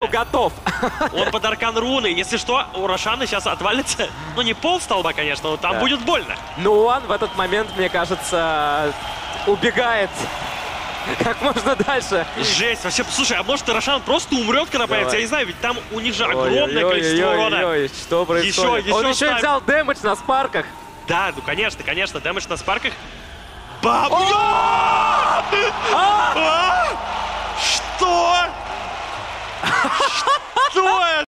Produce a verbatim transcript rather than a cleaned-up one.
готов. Он под аркан руны. Если что, у Рошана сейчас отвалится. Ну, не пол столба, конечно, но там Да. будет больно. Но он в этот момент, мне кажется, убегает как можно дальше. Жесть. Вообще, слушай, а может Рошан просто умрет, когда Давай. появится? Я не знаю, ведь там у них же огромное Ой-ой-ой, количество урона. ой-ой-ой, что происходит? Еще, Он еще еще и ставит. взял дэмэдж на спарках. Да, ну конечно, конечно, дэмэдж на спарках. Баб! Что? Что это?